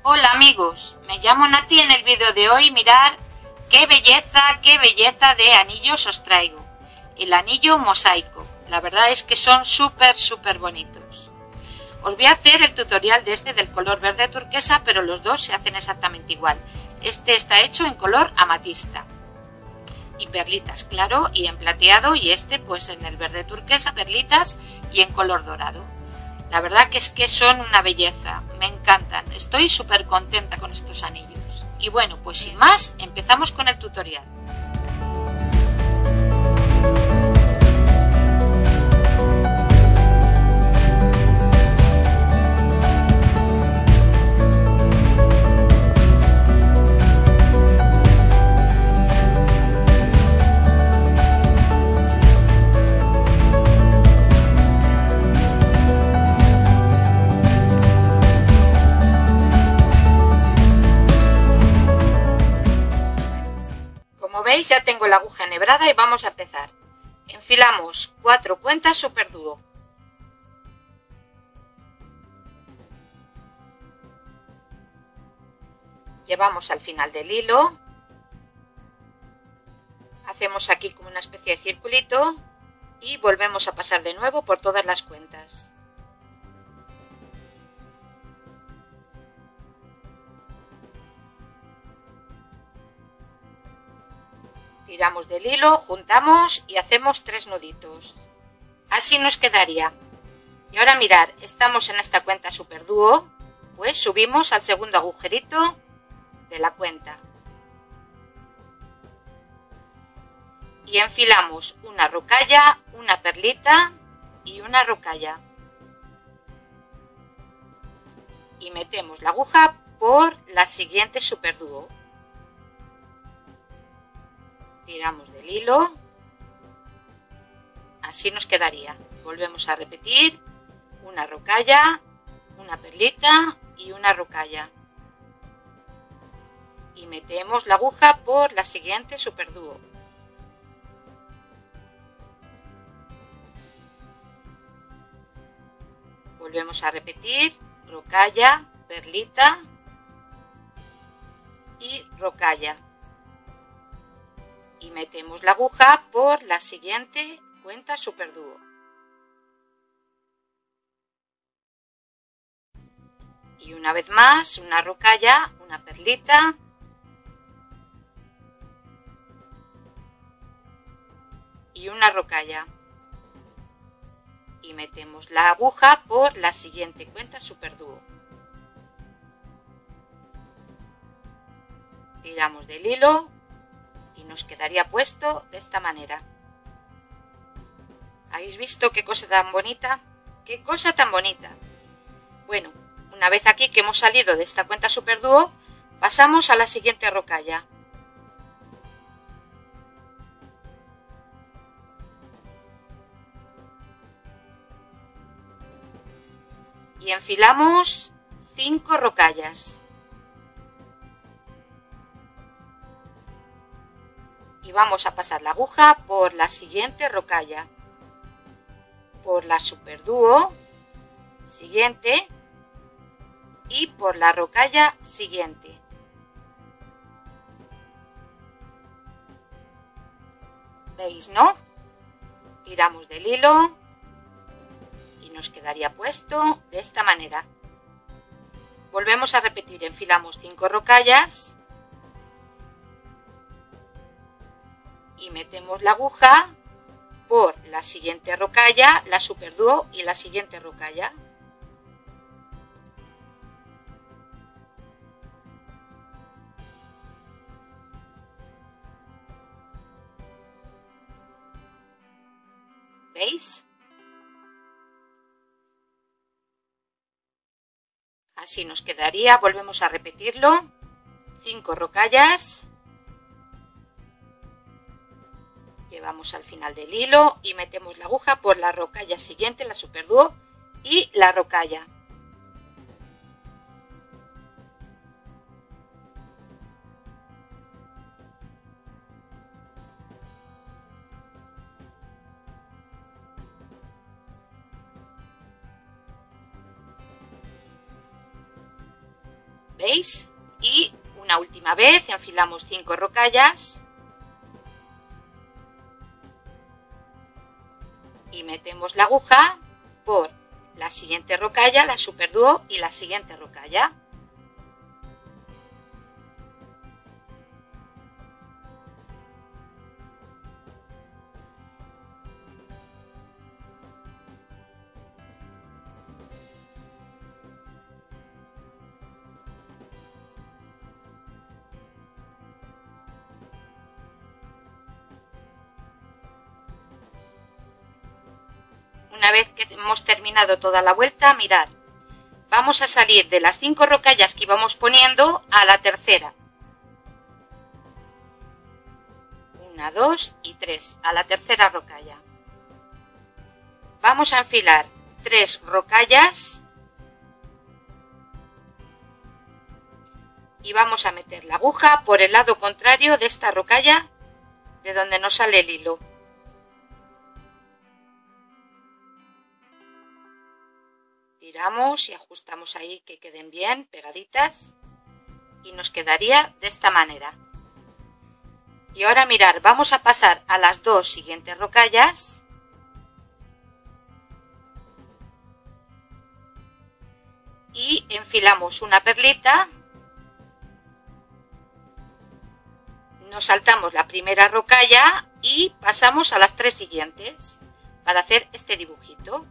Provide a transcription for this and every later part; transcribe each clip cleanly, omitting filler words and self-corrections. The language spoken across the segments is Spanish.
Hola amigos, me llamo Nati. En el vídeo de hoy mirad qué belleza de anillos os traigo. El anillo mosaico, la verdad es que son súper bonitos. Os voy a hacer el tutorial de este del color verde turquesa, pero los dos se hacen exactamente igual. Este está hecho en color amatista y perlitas, claro, y en plateado, y este pues en el verde turquesa, perlitas, y en color dorado. La verdad que es que son una belleza, me encantan, estoy súper contenta con estos anillos. Y bueno, pues sin más, empezamos con el tutorial. Como veis, ya tengo la aguja enhebrada y vamos a empezar. Enfilamos 4 cuentas superdúo. Llevamos al final del hilo. Hacemos aquí como una especie de circulito y volvemos a pasar de nuevo por todas las cuentas. Tiramos del hilo, juntamos y hacemos 3 nuditos. Así nos quedaría. Y ahora mirad, estamos en esta cuenta superdúo, pues subimos al segundo agujerito de la cuenta. Y enfilamos una rocalla, una perlita y una rocalla. Y metemos la aguja por la siguiente superdúo. Tiramos del hilo, así nos quedaría. Volvemos a repetir una rocalla, una perlita y una rocalla. Y metemos la aguja por la siguiente superdúo. Volvemos a repetir rocalla, perlita y rocalla. Y metemos la aguja por la siguiente cuenta superdúo. Y una vez más, una rocalla, una perlita y una rocalla. Y metemos la aguja por la siguiente cuenta superdúo. Tiramos del hilo y nos quedaría puesto de esta manera. ¿Habéis visto qué cosa tan bonita? ¡Qué cosa tan bonita! Bueno, una vez aquí que hemos salido de esta cuenta superdúo, pasamos a la siguiente rocalla. Y enfilamos 5 rocallas. Y vamos a pasar la aguja por la siguiente rocalla, por la superdúo siguiente y por la rocalla siguiente. ¿Veis, no? Tiramos del hilo y nos quedaría puesto de esta manera. Volvemos a repetir, enfilamos 5 rocallas y metemos la aguja por la siguiente rocalla, la superdúo y la siguiente rocalla. ¿Veis? Así nos quedaría. Volvemos a repetirlo. 5 rocallas. Llevamos al final del hilo y metemos la aguja por la rocalla siguiente, la superdúo y la rocalla. ¿Veis? Y una última vez enfilamos 5 rocallas y metemos la aguja por la siguiente rocalla, la superdúo, y la siguiente rocalla. Una vez que hemos terminado toda la vuelta, mirad, vamos a salir de las 5 rocallas que íbamos poniendo a la tercera. 1, 2 y 3, a la tercera rocalla. Vamos a enfilar 3 rocallas y vamos a meter la aguja por el lado contrario de esta rocalla de donde nos sale el hilo. Tiramos y ajustamos ahí que queden bien pegaditas y nos quedaría de esta manera. Y ahora mirar, vamos a pasar a las 2 siguientes rocallas y enfilamos una perlita, nos saltamos la primera rocalla y pasamos a las 3 siguientes para hacer este dibujito.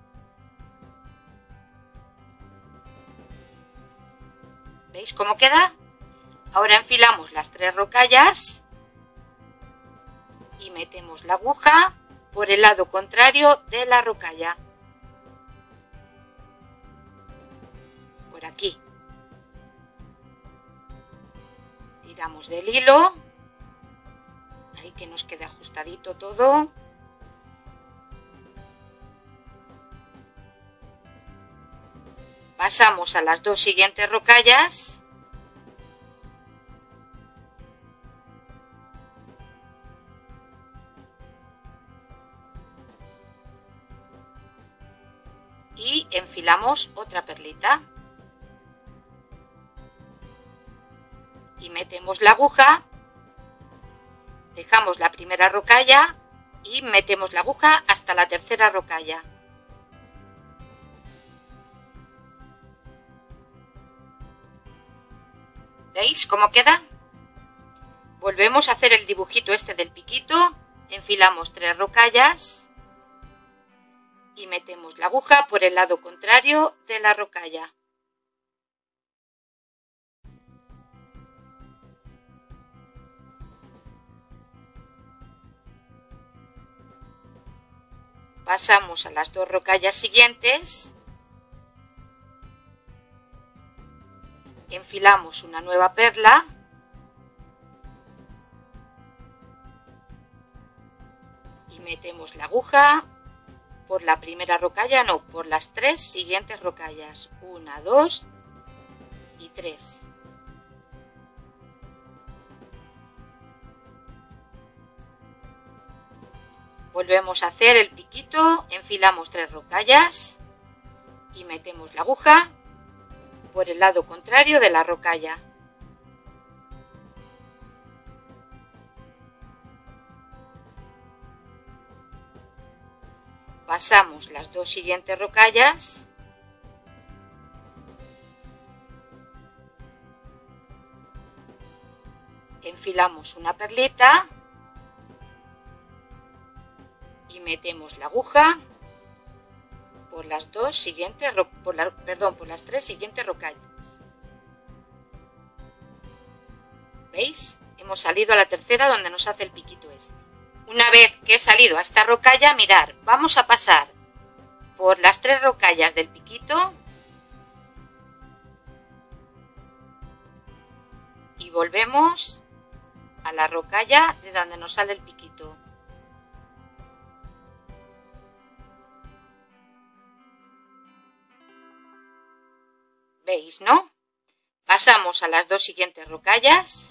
¿Veis cómo queda? Ahora enfilamos las 3 rocallas y metemos la aguja por el lado contrario de la rocalla. Por aquí. Tiramos del hilo. Ahí que nos quede ajustadito todo. Pasamos a las 2 siguientes rocallas y enfilamos otra perlita y metemos la aguja, dejamos la primera rocalla y metemos la aguja hasta la tercera rocalla. ¿Veis cómo queda? Volvemos a hacer el dibujito este del piquito, enfilamos 3 rocallas y metemos la aguja por el lado contrario de la rocalla. Pasamos a las 2 rocallas siguientes. Enfilamos una nueva perla y metemos la aguja por la primera rocalla, no, por las 3 siguientes rocallas, 1, 2 y 3. Volvemos a hacer el piquito, enfilamos 3 rocallas y metemos la aguja por el lado contrario de la rocalla. Pasamos las 2 siguientes rocallas enfilamos una perlita y metemos la aguja por las 2 siguientes, por las 3 siguientes rocallas. ¿Veis? Hemos salido a la tercera donde nos hace el piquito este. Una vez que he salido a esta rocalla, mirad, vamos a pasar por las 3 rocallas del piquito y volvemos a la rocalla de donde nos sale el piquito. ¿Veis, no? Pasamos a las 2 siguientes rocallas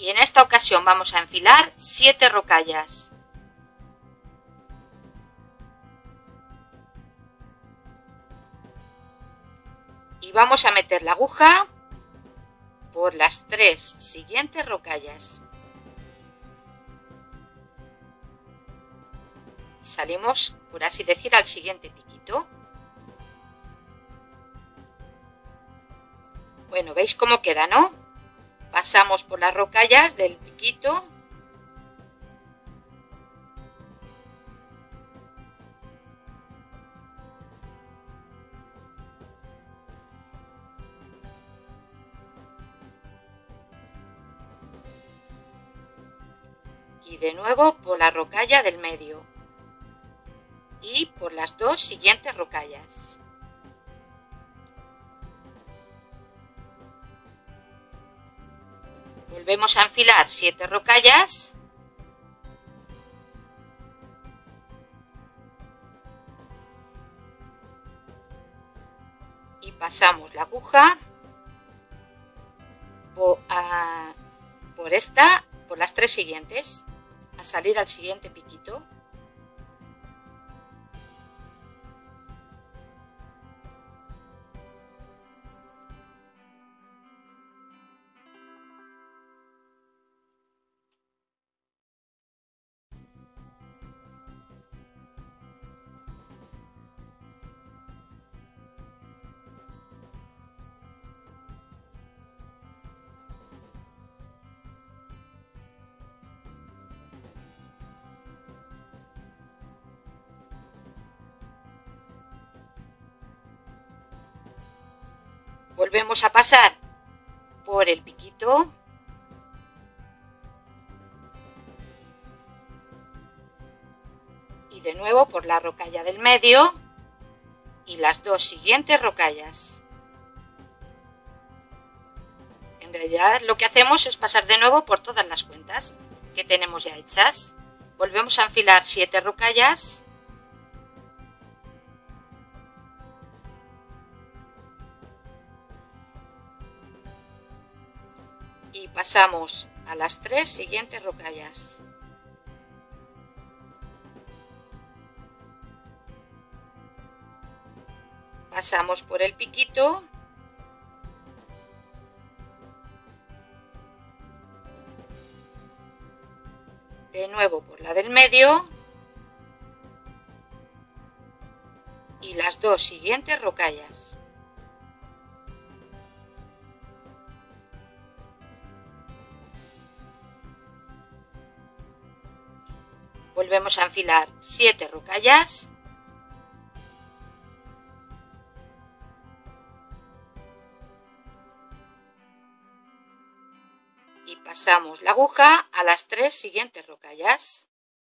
Y en esta ocasión vamos a enfilar 7 rocallas. Y vamos a meter la aguja por las 3 siguientes rocallas. Y salimos, por así decir, al siguiente piquito. Bueno, ¿veis cómo queda, no? Pasamos por las rocallas del piquito. Y de nuevo por la rocalla del medio. Y por las 2 siguientes rocallas. Volvemos a enfilar 7 rocallas. Y pasamos la aguja por las 3 siguientes, a salir al siguiente piquito. Volvemos a pasar por el piquito. Y de nuevo por la rocalla del medio y las 2 siguientes rocallas. En realidad lo que hacemos es pasar de nuevo por todas las cuentas que tenemos ya hechas. Volvemos a enfilar 7 rocallas. Y pasamos a las 3 siguientes rocallas. Pasamos por el piquito. De nuevo por la del medio. Y las 2 siguientes rocallas. Volvemos a enfilar 7 rocallas. Y pasamos la aguja a las 3 siguientes rocallas.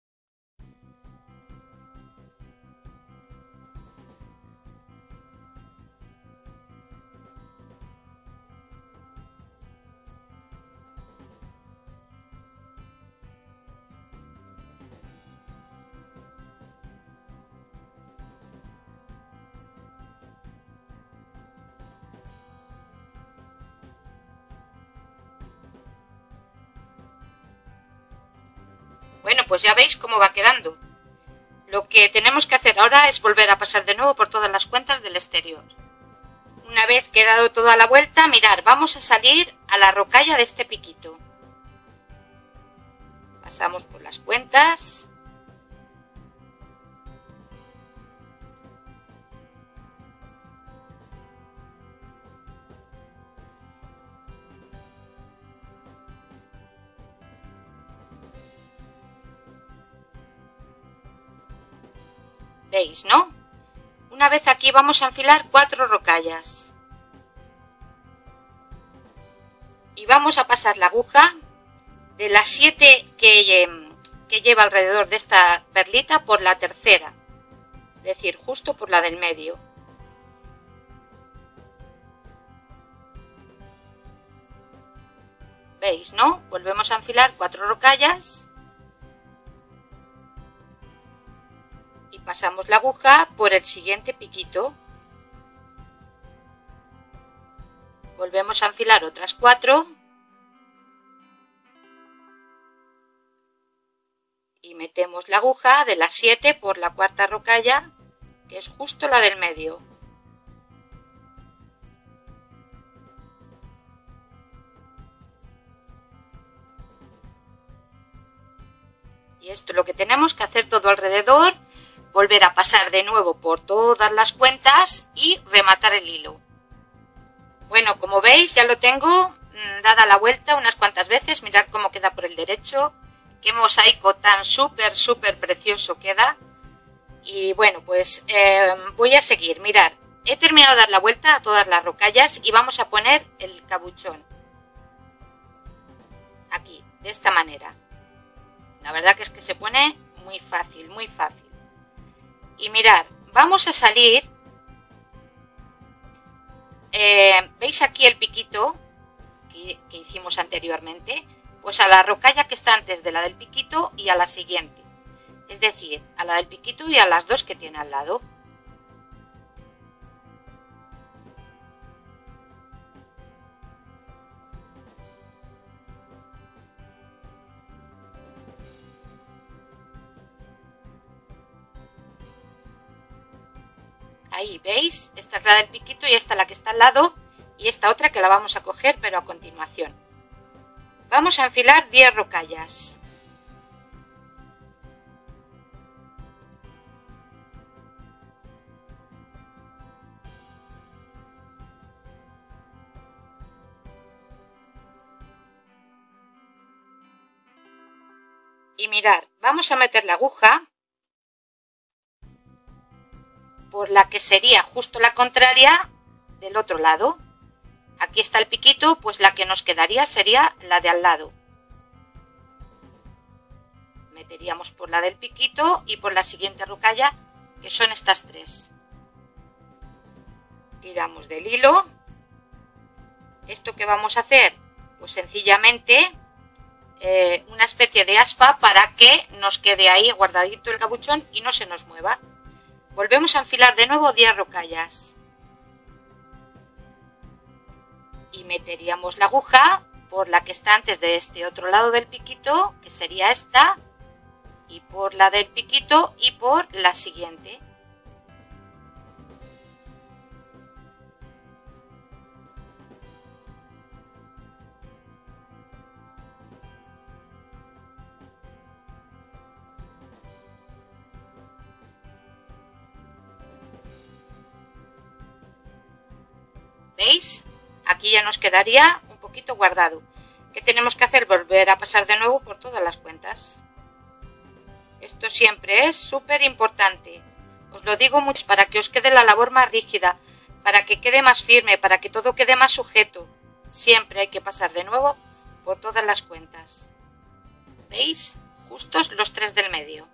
Bueno, pues ya veis cómo va quedando. Lo que tenemos que hacer ahora es volver a pasar de nuevo por todas las cuentas del exterior. Una vez que he dado toda la vuelta, mirad, vamos a salir a la rocalla de este piquito. Pasamos por las cuentas. ¿Veis, no? Una vez aquí vamos a enfilar 4 rocallas. Y vamos a pasar la aguja de las 7 que lleva alrededor de esta perlita por la tercera. Es decir, justo por la del medio. ¿Veis, no? Volvemos a enfilar 4 rocallas. Y pasamos la aguja por el siguiente piquito. Volvemos a enfilar otras 4. y metemos la aguja de las 7 por la cuarta rocalla, que es justo la del medio. Y esto es lo que tenemos que hacer todo alrededor, volver a pasar de nuevo por todas las cuentas y rematar el hilo. Bueno, como veis ya lo tengo dada la vuelta unas cuantas veces, mirad cómo queda por el derecho, qué mosaico tan súper precioso queda. Y bueno, pues voy a seguir, mirad, he terminado de dar la vuelta a todas las rocallas y vamos a poner el capuchón aquí, de esta manera. La verdad que es que se pone muy fácil, muy fácil. Y mirad, vamos a salir, ¿veis aquí el piquito que hicimos anteriormente? Pues a la rocalla que está antes de la del piquito y a la siguiente. Es decir, a la del piquito y a las dos que tiene al lado. Ahí, ¿veis? Esta es la del piquito y esta la que está al lado y esta otra que la vamos a coger, pero a continuación. Vamos a enfilar 10 rocallas. Y mirar, vamos a meter la aguja por la que sería justo la contraria del otro lado. Aquí está el piquito, pues la que nos quedaría sería la de al lado. Meteríamos por la del piquito y por la siguiente rocalla, que son estas tres. Tiramos del hilo. ¿Esto qué vamos a hacer? Pues sencillamente una especie de aspa para que nos quede ahí guardadito el capuchón y no se nos mueva. Volvemos a enfilar de nuevo 10 rocallas. Y meteríamos la aguja por la que está antes de este otro lado del piquito, que sería esta, y por la del piquito y por la siguiente. ¿Veis? Aquí ya nos quedaría un poquito guardado. ¿Qué tenemos que hacer? Volver a pasar de nuevo por todas las cuentas. Esto siempre es súper importante. Os lo digo mucho para que os quede la labor más rígida, para que quede más firme, para que todo quede más sujeto. Siempre hay que pasar de nuevo por todas las cuentas. ¿Veis? Justos los 3 del medio.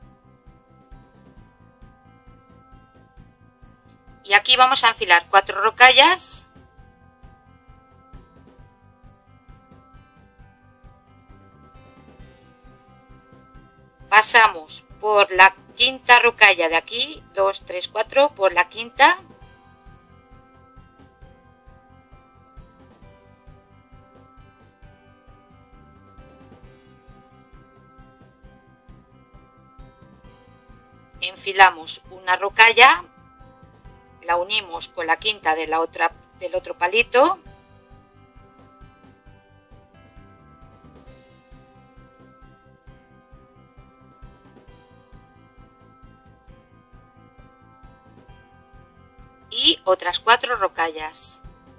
Y aquí vamos a enfilar 4 rocallas. Pasamos por la quinta rocalla de aquí, 2, 3, 4, por la quinta. Enfilamos una rocalla, la unimos con la quinta de la otra, del otro palito. Y otras 4 rocallas.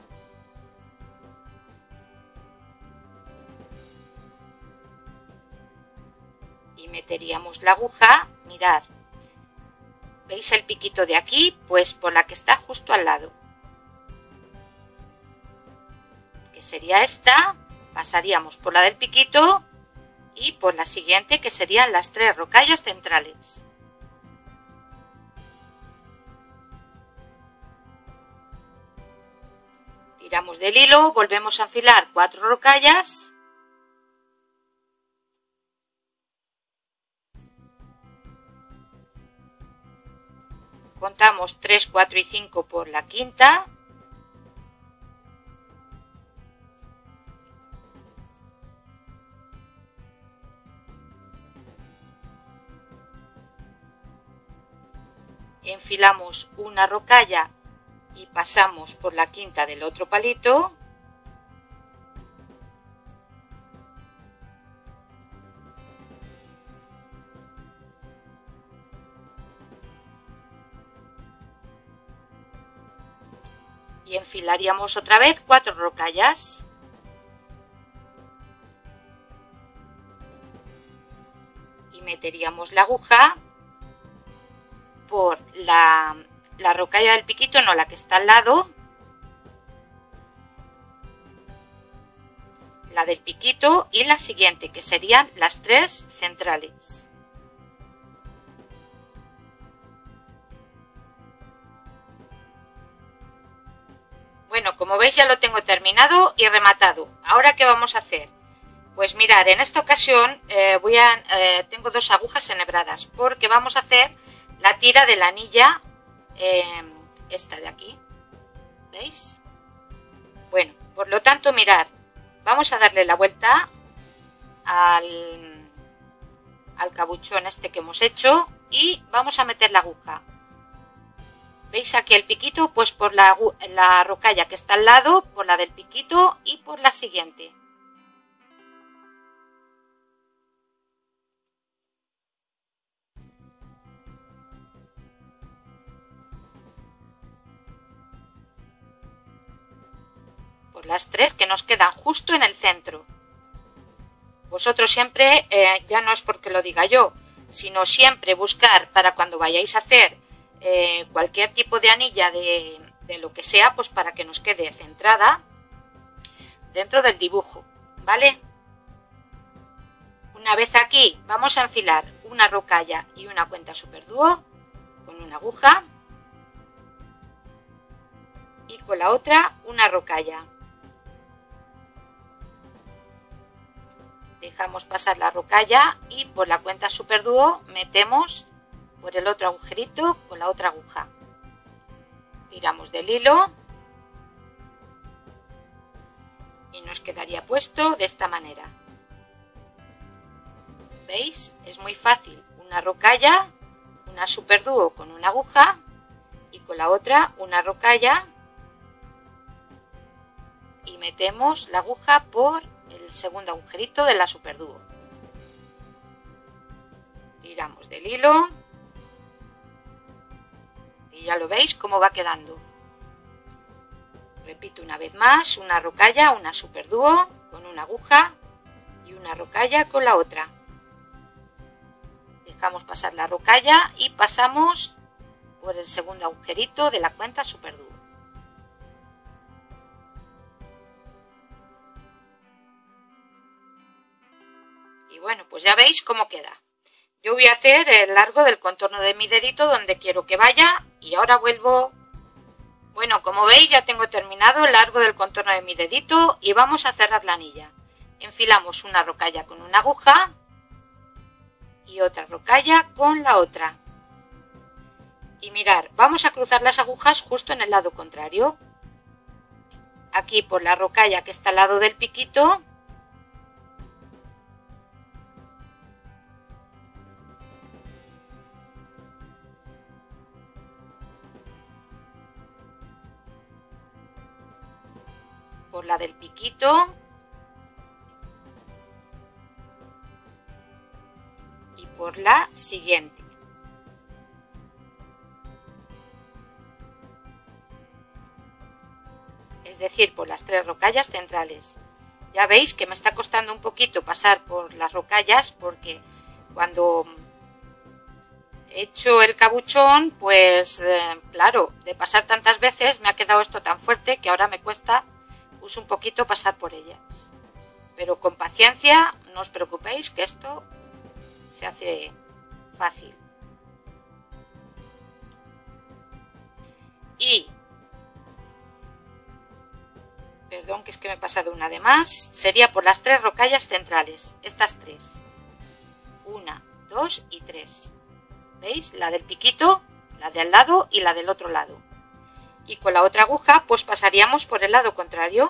Y meteríamos la aguja, mirad, ¿veis el piquito de aquí? Pues por la que está justo al lado, que sería esta. Pasaríamos por la del piquito y por la siguiente, que serían las 3 rocallas centrales. Tiramos del hilo, volvemos a enfilar 4 rocallas. Contamos 3, 4 y 5 por la quinta. enfilamos una rocalla y pasamos por la quinta del otro palito. Y enfilaríamos otra vez 4 rocallas. Y meteríamos la aguja por la rocalla del piquito, no la que está al lado, la del piquito y la siguiente, que serían las 3 centrales. Bueno, como veis ya lo tengo terminado y rematado. Ahora, ¿qué vamos a hacer? Pues mirad, en esta ocasión tengo 2 agujas enhebradas porque vamos a hacer la tira de la anilla, esta de aquí, ¿veis? Bueno, por lo tanto, mirad, vamos a darle la vuelta al cabuchón este que hemos hecho y vamos a meter la aguja. ¿Veis aquí el piquito? Pues por la rocalla que está al lado, por la del piquito y por la siguiente. Por las 3 que nos quedan justo en el centro. Vosotros siempre, ya no es porque lo diga yo, sino siempre buscar para cuando vayáis a hacer cualquier tipo de anilla de lo que sea, pues para que nos quede centrada dentro del dibujo, ¿vale? Una vez aquí vamos a enfilar una rocalla y una cuenta superdúo con una aguja y con la otra una rocalla. Dejamos pasar la rocalla y por la cuenta superdúo metemos por el otro agujerito con la otra aguja. Tiramos del hilo y nos quedaría puesto de esta manera. ¿Veis? Es muy fácil. Una rocalla, una superdúo con una aguja y con la otra una rocalla y metemos la aguja por el segundo agujerito de la superdúo. Tiramos del hilo y ya lo veis cómo va quedando. Repito una vez más, una rocalla, una superdúo con una aguja y una rocalla con la otra. Dejamos pasar la rocalla y pasamos por el segundo agujerito de la cuenta superdúo. Y bueno, pues ya veis cómo queda. Yo voy a hacer el largo del contorno de mi dedito donde quiero que vaya y ahora vuelvo. Bueno, como veis ya tengo terminado el largo del contorno de mi dedito y vamos a cerrar la anilla. Enfilamos una rocalla con una aguja y otra rocalla con la otra. Y mirar, vamos a cruzar las agujas justo en el lado contrario. Aquí por la rocalla que está al lado del piquito. Por la del piquito y por la siguiente. Es decir, por las 3 rocallas centrales. Ya veis que me está costando un poquito pasar por las rocallas porque cuando he hecho el cabuchón, pues claro, de pasar tantas veces me ha quedado esto tan fuerte que ahora me cuesta pues un poquito pasar por ellas. Pero con paciencia, no os preocupéis que esto se hace fácil. Y, perdón que es que me he pasado una de más, sería por las 3 rocallas centrales, estas 3. 1, 2 y 3. ¿Veis? La del piquito, la de al lado y la del otro lado. Y con la otra aguja pues pasaríamos por el lado contrario.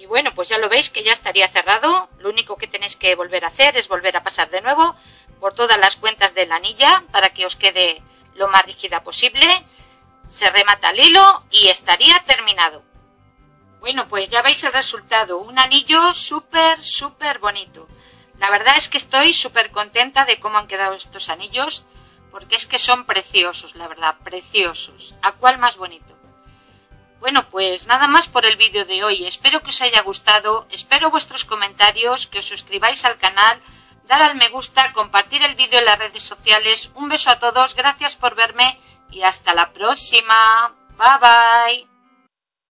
Y bueno, pues ya lo veis que ya estaría cerrado. Lo único que tenéis que volver a hacer es volver a pasar de nuevo por todas las cuentas de la anilla para que os quede lo más rígida posible. Se remata el hilo y estaría terminado. Bueno, pues ya veis el resultado. Un anillo súper bonito. La verdad es que estoy súper contenta de cómo han quedado estos anillos, porque es que son preciosos, la verdad, preciosos. ¿A cuál más bonito? Bueno, pues nada más por el vídeo de hoy. Espero que os haya gustado, espero vuestros comentarios, que os suscribáis al canal, dar al me gusta, compartir el vídeo en las redes sociales. Un beso a todos, gracias por verme y hasta la próxima. Bye bye.